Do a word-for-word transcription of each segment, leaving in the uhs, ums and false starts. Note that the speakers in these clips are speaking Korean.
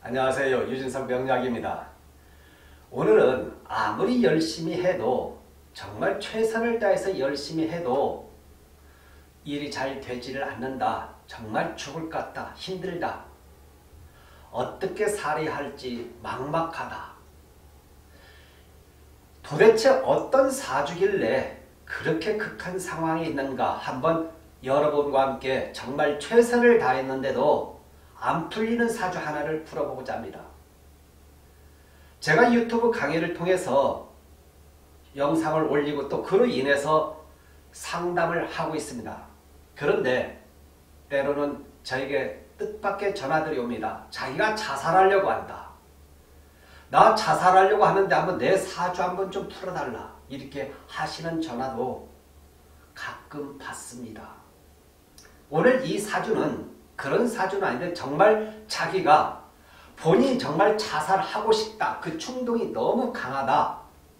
안녕하세요. 유진석 명약입니다. 오늘은 아무리 열심히 해도 정말 최선을 다해서 열심히 해도 일이 잘 되지를 않는다. 정말 죽을 것 같다. 힘들다. 어떻게 살아야 할지 막막하다. 도대체 어떤 사주길래 그렇게 극한 상황에 있는가 한번 여러분과 함께 정말 최선을 다했는데도 안 풀리는 사주 하나를 풀어보고자 합니다. 제가 유튜브 강의를 통해서 영상을 올리고 또 그로 인해서 상담을 하고 있습니다. 그런데 때로는 저에게 뜻밖의 전화들이 옵니다. 자기가 자살하려고 한다. 나 자살하려고 하는데 한번 내 사주 한번 좀 풀어달라. 이렇게 하시는 전화도 가끔 받습니다. 오늘 이 사주는 그런 사주는 아닌데 정말 자기가 본인이 정말 자살하고 싶다. 그 충동이 너무 강하다.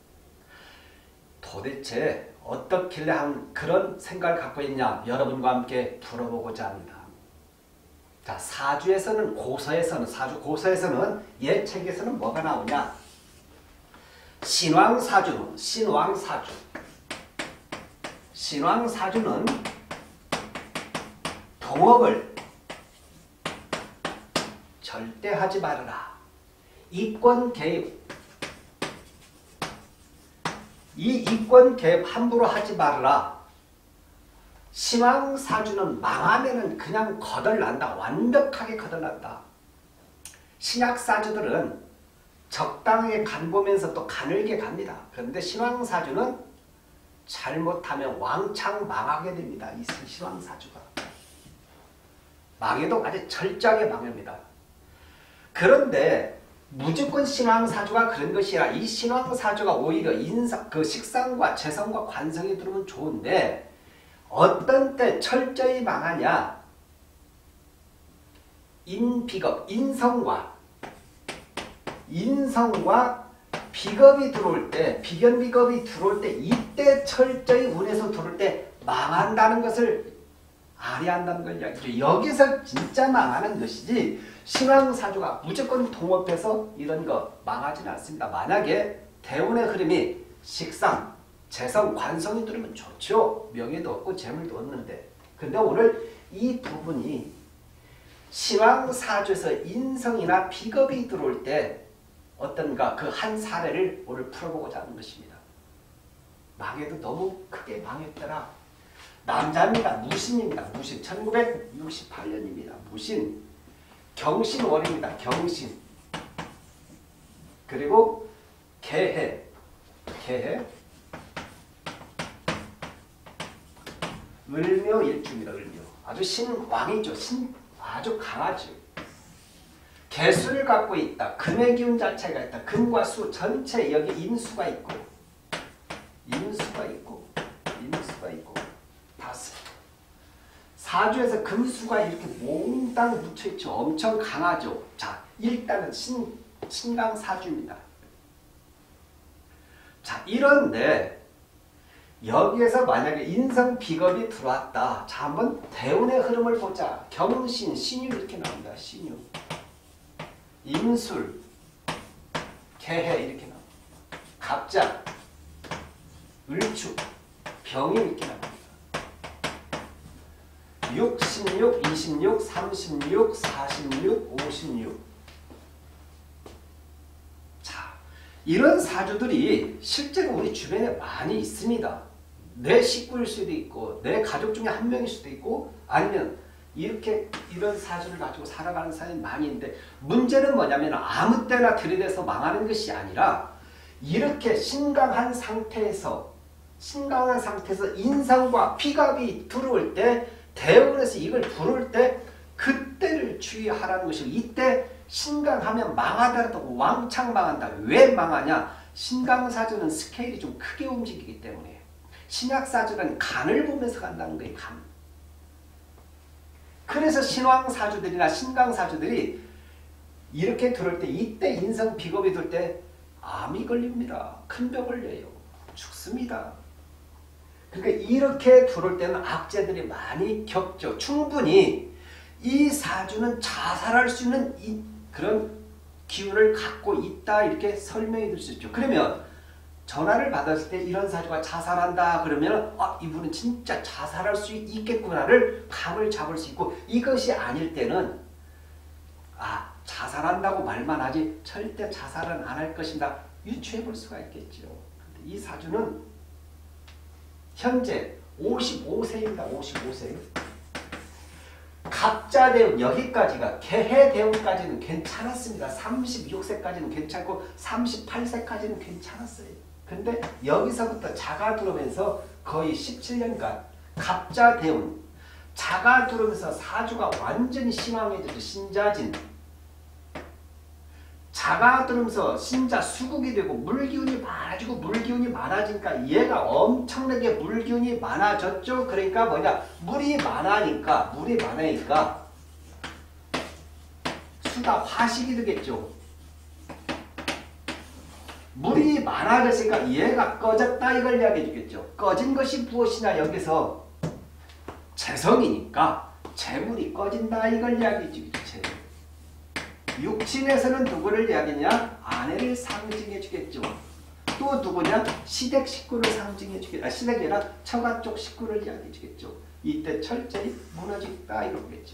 도대체 어떻길래 한 그런 생각을 갖고 있냐 여러분과 함께 풀어보고자 합니다. 자, 사주에서는 고서에서는 사주 고서에서는 옛 책에서는 뭐가 나오냐? 신왕사주, 신왕사주. 신왕사주는 동업을 절대 하지 말아라. 이권 개입. 이 이권 개입 함부로 하지 말아라. 신왕사주는 망하면은 그냥 거덜난다. 완벽하게 거덜난다. 신약사주들은 적당하게 간 보면서 또 가늘게 갑니다. 그런데 신왕사주는 잘못하면 왕창 망하게 됩니다. 이 신왕사주가. 망해도 아주 철저하게 망합니다. 그런데 무조건 신왕사주가 그런 것이 아니라 이 신왕사주가 오히려 인상, 그 식상과 재성과 관성이 들어오면 좋은데 어떤 때 철저히 망하냐? 인비겁, 인성과 인성과 비겁이 들어올 때, 비견비겁이 들어올 때 이때 철저히 운에서 들어올 때 망한다는 것을 알아야 한다는 걸 이야기죠. 여기서 진짜 망하는 것이지 신왕사주가 무조건 동업해서 이런 거 망하지는 않습니다. 만약에 대운의 흐름이 식상, 재성, 관성이 들으면 좋죠. 명예도 없고 재물도 없는데. 근데 오늘 이 부분이 신왕사주에서 인성이나 비겁이 들어올 때 어떤가 그 한 사례를 오늘 풀어보고자 하는 것입니다. 망해도 너무 크게 망했더라. 남자입니다. 무신입니다. 무신. 천구백육십팔 년입니다. 무신. 경신월입니다. 경신. 그리고 개해. 개해. 을묘일주입니다. 을묘. 아주 신왕이죠. 신, 아주 강하죠. 개수를 갖고 있다. 금의 기운 자체가 있다. 금과 수 전체 여기 인수가 있고 인수가 있고 인수가 있고 다섯. 사주에서 금수가 이렇게 몽땅 묻혀있죠. 엄청 강하죠. 자, 일단은 신, 신강사주입니다. 자, 이런데 여기에서 만약에 인성 비겁이 들어왔다. 자, 한번 대운의 흐름을 보자. 경신, 신유 이렇게 나옵니다. 신유. 임술, 개해 이렇게 나옵니다. 갑자, 을축, 병임 이렇게 나옵니다. 육, 십육, 이십육, 삼십육, 사십육, 오십육. 자, 이런 사주들이 실제로 우리 주변에 많이 있습니다. 내 식구일 수도 있고 내 가족 중에 한 명일 수도 있고 아니면 이렇게 이런 사주를 가지고 살아가는 사람이 많이 있는데 문제는 뭐냐면 아무 때나 들이대서 망하는 것이 아니라 이렇게 신강한 상태에서 신강한 상태에서 인성과 비갑이 들어올 때 대운에서 이걸 부를 때 그때를 주의하라는 것이고 이때 신강하면 망하더라도 왕창 망한다. 왜 망하냐? 신강사주는 스케일이 좀 크게 움직이기 때문에 신약사주는 간을 보면서 간다는 거예요. 간. 그래서 신왕사주들이나 신강사주들이 이렇게 들어올 때 이때 인성 비겁이 들 때 암이 걸립니다. 큰 병 걸려요. 죽습니다. 그러니까 이렇게 들어올 때는 악재들이 많이 겪죠. 충분히 이 사주는 자살할 수 있는 이, 그런 기운을 갖고 있다 이렇게 설명해 줄 수 있죠. 그러면 전화를 받았을 때 이런 사주가 자살한다 그러면 아, 이분은 진짜 자살할 수 있겠구나를 감을 잡을 수 있고, 이것이 아닐 때는 아 자살한다고 말만 하지 절대 자살은 안 할 것이다 유추해 볼 수가 있겠죠. 근데 이 사주는 현재 오십오 세입니다. 오십오 세. 갑자대운 여기까지가 개해대운까지는 괜찮았습니다. 삼십육 세까지는 괜찮고 삼십팔 세까지는 괜찮았어요. 근데 여기서부터 자가 들어오면서 거의 십칠 년간 갑자대운 자가 들어오면서 사주가 완전히 신왕해졌죠. 신자진. 자가 들으면서 신자 수국이 되고 물기운이 많아지고 물기운이 많아지니까 얘가 엄청나게 물기운이 많아졌죠. 그러니까 뭐냐, 물이 많아니까 물이 많으니까 수가 화식이 되겠죠. 물이 많아졌으니까 얘가 꺼졌다 이걸 이야기해 주겠죠. 꺼진 것이 무엇이냐, 여기서 재성이니까 재물이 꺼진다 이걸 이야기해 주겠죠. 육친에서는 누구를 이야기냐? 아내를 상징해 주겠죠. 또 누구냐? 시댁 식구를 상징해 주겠죠. 아, 시댁이 아니라 처가 쪽 식구를 이야기해 주겠죠. 이때 철저히 무너졌다 이러겠죠.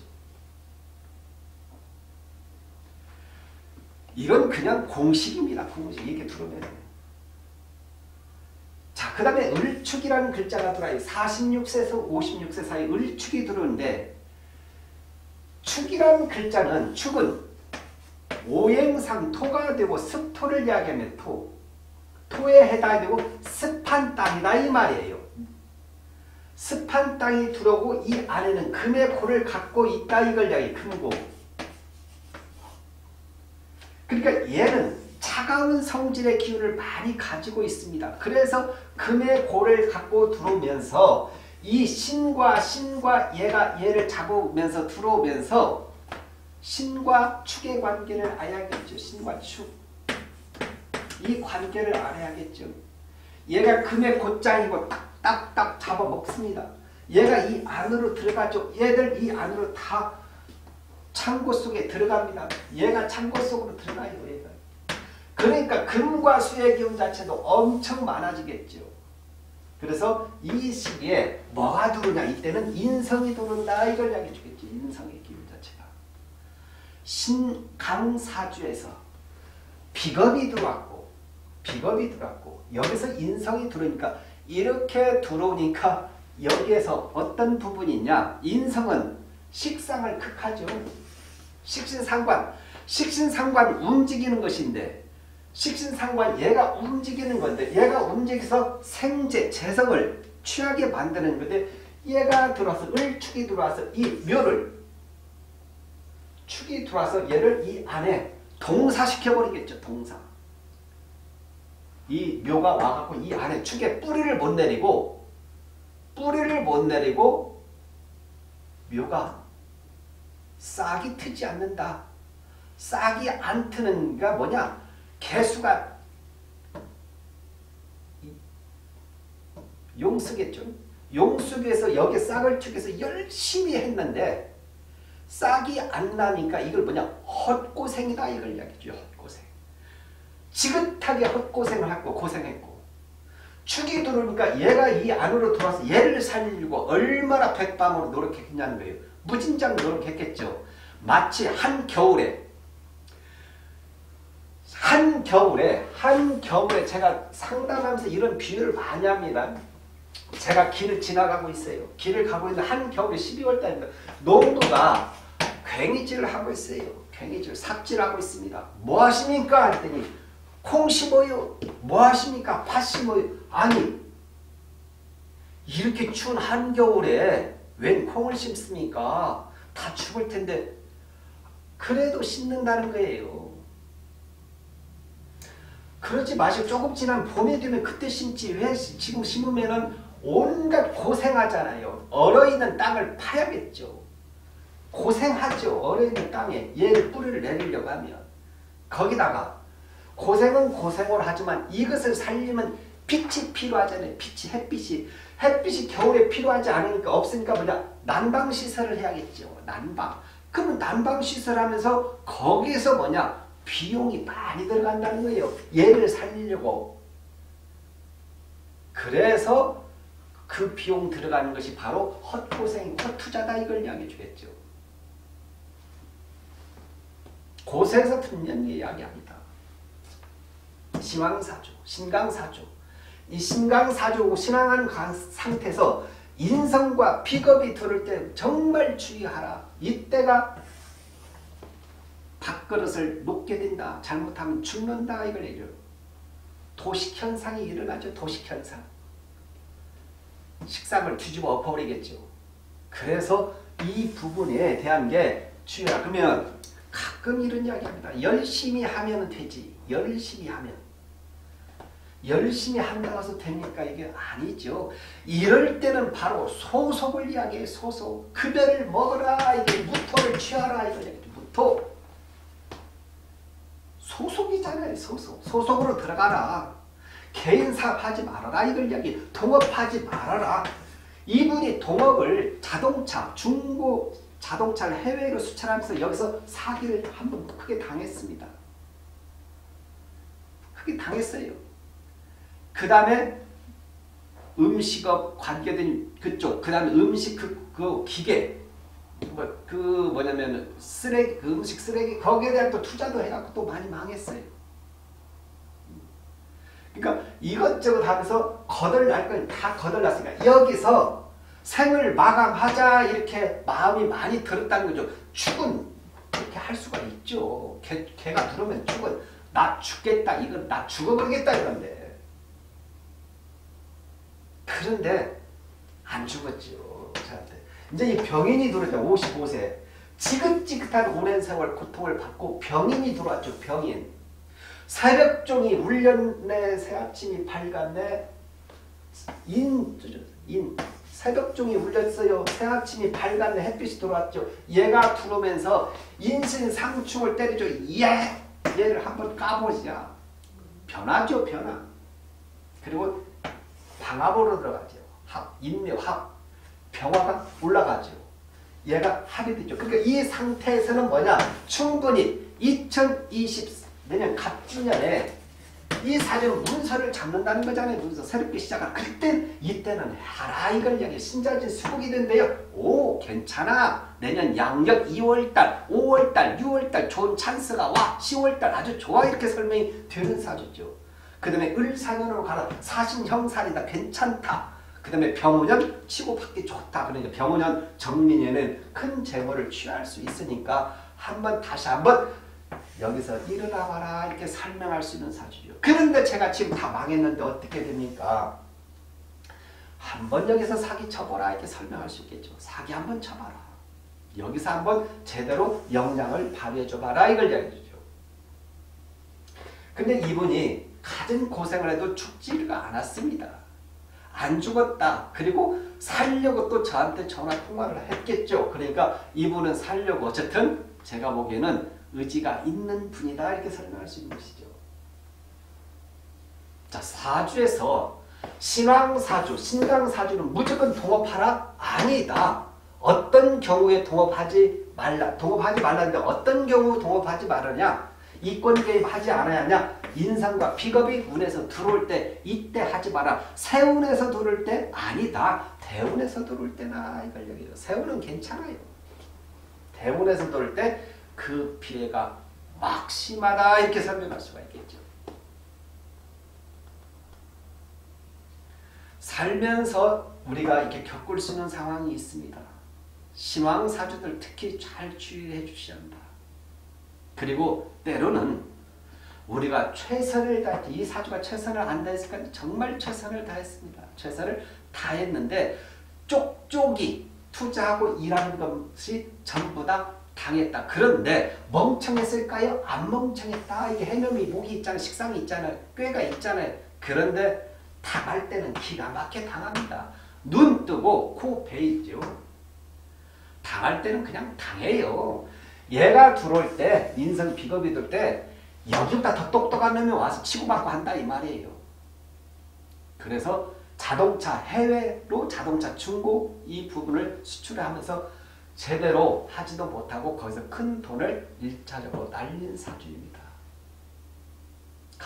이건 그냥 공식입니다. 공식. 이렇게 들으면. 자, 그 다음에 을축이라는 글자가 들어와요. 사십육 세에서 오십육 세 사이 을축이 들어오는데, 축이라는 글자는, 축은 오행상 토가 되고 습토를 이야기하면 토. 토에 해당되고 습한 땅이다 이 말이에요. 습한 땅이 들어오고 이 안에는 금의 고를 갖고 있다 이걸 이야기해. 금고. 그러니까 얘는 차가운 성질의 기운을 많이 가지고 있습니다. 그래서 금의 고를 갖고 들어오면서 이 신과 신과 얘가 얘를 잡으면서 들어오면서 신과 축의 관계를 알아야겠죠. 신과 축. 이 관계를 알아야겠죠. 얘가 금의 곧장이고 딱딱딱 잡아먹습니다. 얘가 이 안으로 들어가죠. 얘들 이 안으로 다 창고 속에 들어갑니다. 얘가 창고 속으로 들어가요. 얘가. 그러니까 금과 수의 기운 자체도 엄청 많아지겠죠. 그래서 이 시기에 뭐가 들어오냐, 이때는 인성이 들어온다 이걸 이야기해 주겠죠. 인성의 기운 자체가. 신강사주에서 비겁이 들어왔고 비겁이 들어왔고 여기서 인성이 들어오니까, 이렇게 들어오니까 여기에서 어떤 부분이 있냐, 인성은 식상을 극하죠. 식신상관. 식신상관 움직이는 것인데, 식신상관 얘가 움직이는 건데, 얘가 움직여서 생재, 재성을 취하게 만드는 건데, 얘가 들어와서 을축이 들어와서 이 묘를 축이 들어와서 얘를 이 안에 동사시켜버리겠죠. 동사. 이 묘가 와갖고 이 안에 축에 뿌리를 못 내리고 뿌리를 못 내리고 묘가 싹이 트지 않는다. 싹이 안 트는 게 뭐냐? 개수가 용수겠죠. 용수에서 여기 싹을 축해서 열심히 했는데 싹이 안 나니까 이걸 뭐냐? 헛고생이다 이걸 이야기죠. 헛고생. 지긋하게 헛고생을 하고 고생했고, 축이 들어오니까 얘가 이 안으로 들어와서 얘를 살리려고 얼마나 백방으로 노력했냐는 거예요. 무진장 노력했겠죠. 마치 한 겨울에 한 겨울에 한 겨울에 제가 상담하면서 이런 비유를 많이 합니다. 제가 길을 지나가고 있어요. 길을 가고 있는데 한 겨울에 십이월 달입니다. 농부가 괭이질을 하고 있어요. 괭이질, 삽질하고 있습니다. 뭐 하십니까? 했더니 콩 심어요. 뭐 하십니까? 팥 심어요. 아니, 이렇게 추운 한겨울에 웬 콩을 심습니까? 다 죽을 텐데 그래도 심는다는 거예요. 그러지 마시고 조금 지난 봄이 되면 그때 심지, 왜 지금 심으면은 온갖 고생하잖아요. 얼어있는 땅을 파야겠죠. 고생하죠. 얼어있는 땅에 얘를 뿌리를 내리려고 하면. 거기다가 고생은 고생을 하지만 이것을 살리면 빛이 필요하잖아요. 빛이, 햇빛이. 햇빛이 겨울에 필요하지 않으니까 없으니까 뭐냐? 난방시설을 해야겠죠. 난방. 그러면 난방시설 하면서 거기에서 뭐냐? 비용이 많이 들어간다는 거예요. 얘를 살리려고. 그래서 그 비용 들어가는 것이 바로 헛고생, 헛투자다 이걸 이야기해 주겠죠. 고세에서 듣는 이야기합니다. 신왕사주, 신강사주. 이 신강사주, 신왕한 상태에서 인성과 비겁이 들을 때 정말 주의하라. 이때가 밥그릇을 놓게 된다. 잘못하면 죽는다. 이걸 얘기해요. 도식현상이 일어나죠. 도식현상. 식상을 뒤집어 엎어버리겠죠. 그래서 이 부분에 대한 게 주의하라. 그러면 가끔 이런 이야기합니다. 열심히 하면 되지. 열심히 하면. 열심히 한다고 해서 됩니까? 이게 아니죠. 이럴 때는 바로 소속을 이야기해. 소속. 급여를 먹어라. 이게 무토를 취하라. 이걸 얘기해. 무토. 소속이잖아요. 소속. 소속으로 들어가라. 개인 사업하지 말아라. 이걸 이야기해. 동업하지 말아라. 이분이 동업을 자동차, 중고 자동차를 해외로 수출하면서 여기서 사기를 한번 크게 당했습니다. 크게 당했어요. 그 다음에 음식업 관계된 그쪽, 그 다음에 음식 그, 그 기계, 뭐, 그 뭐냐면 쓰레기, 그 음식 쓰레기, 거기에 대한 또 투자도 해갖고 또 많이 망했어요. 그러니까 이것저것 하면서 거덜날 건 다 거덜났으니까 여기서 생을 마감하자 이렇게 마음이 많이 들었다는 거죠. 죽은 이렇게 할 수가 있죠. 개, 개가 들어오면 죽은 나 죽겠다 이건 나 죽어버리겠다 이건데 그런데 안 죽었죠. 저한테. 이제 이 병인이 들어올 때 오십오 세 지긋지긋한 오랜 세월 고통을 받고 병인이 들어왔죠. 병인. 새벽종이 울렸네 새아침이 밝았네 인, 인 새벽종이 울렸어요. 새아침이 밝았네 햇빛이 들어왔죠. 얘가 들어오면서 인신상충을 때리죠. 예! 얘를 한번 까보자. 변화죠. 변화. 그리고 방합으로 들어가죠. 합, 인묘, 합. 병화가 올라가죠. 얘가 합이 되죠. 그러니까 이 상태에서는 뭐냐? 충분히 이천이십사 내년 갑주년에 이 사주는 문서를 잡는다는 거잖아요. 문서 새롭게 시작할 그때 이때는 하라 이걸 이야기해. 신자진 수국이 된대요. 오 괜찮아. 내년 양력 이월달, 오월달, 유월달 좋은 찬스가 와. 시월달 아주 좋아 이렇게 설명이 되는 사주죠. 그 다음에 을사년으로 가라. 사신형살이다. 괜찮다. 그 다음에 병오년 치고 받기 좋다. 그러니까 병오년 정민년은 큰 재물을 취할 수 있으니까 한번 다시 한번 여기서 일어나 봐라 이렇게 설명할 수 있는 사주죠. 그런데 제가 지금 다 망했는데 어떻게 됩니까? 한번 여기서 사기 쳐보라 이렇게 설명할 수 있겠죠. 사기 한번 쳐봐라. 여기서 한번 제대로 역량을 발휘해줘봐라 이걸 이야기해주죠. 근데 이분이 가진 고생을 해도 죽지가 않았습니다. 안 죽었다. 그리고 살려고 또 저한테 전화 통화를 했겠죠. 그러니까 이분은 살려고 어쨌든 제가 보기에는 의지가 있는 분이다 이렇게 설명할 수 있는 것이죠. 자, 사주에서 신왕사주, 신강사주는 무조건 동업하라? 아니다. 어떤 경우에 동업하지 말라. 동업하지 말라는데 어떤 경우 동업하지 말으냐? 이권개입하지 않아야 하냐? 인상과 비겁이 운에서 들어올 때 이때 하지 마라. 세운에서 들어올 때 아니다. 대운에서 들어올 때나 이걸 얘기해요. 세운은 괜찮아요. 대운에서 들어올 때 그 피해가 막심하다 이렇게 설명할 수가 있겠죠. 살면서 우리가 이렇게 겪을 수 있는 상황이 있습니다. 신왕사주들 특히 잘 주의해 주셔야 한다. 그리고 때로는 우리가 최선을 다했지. 이 사주가 최선을 안 다했을까? 정말 최선을 다했습니다. 최선을 다했는데 쪽쪽이 투자하고 일하는 것이 전부 다 당했다. 그런데 멍청했을까요? 안 멍청했다. 이게 해놈이 목이 있잖아요. 식상이 있잖아요. 꾀가 있잖아요. 그런데 당할 때는 기가 막히게 당합니다. 눈 뜨고 코 베이죠. 당할 때는 그냥 당해요. 얘가 들어올 때 인성 비겁이 들 때 여기보다 더 똑똑한 놈이 와서 치고받고 한다 이 말이에요. 그래서 자동차 해외로 자동차 중고 이 부분을 수출하면서 제대로 하지도 못하고 거기서 큰 돈을 일차적으로 날린 사주입니다.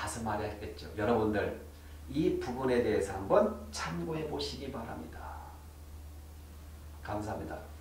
가서 말했겠죠. 여러분들 이 부분에 대해서 한번 참고해 보시기 바랍니다. 감사합니다.